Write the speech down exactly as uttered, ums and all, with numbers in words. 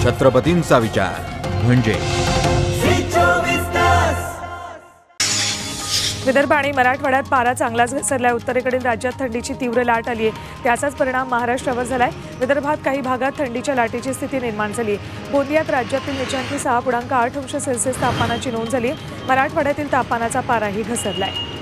छत्रपतींचा विचार म्हणजे विदर्भ आणि मराठवाड्यात पारा चांगलाच घसरलाय। उत्तरेकडील राज्यात थंडीची तीव्र लाट आली आहे, त्याचाच परिणाम महाराष्ट्रावर झालाय। विदर्भात काही भागात थंडीच्या लाटेची स्थिती निर्माण झाली। गोंदियात राज्यातील नीचांकी सहा पूर्णांक आठ अंश सेल्सिअस तापमानाची नोंद झाली। मराठवाड्यातील तापमानाचा पाराही घसरलाय।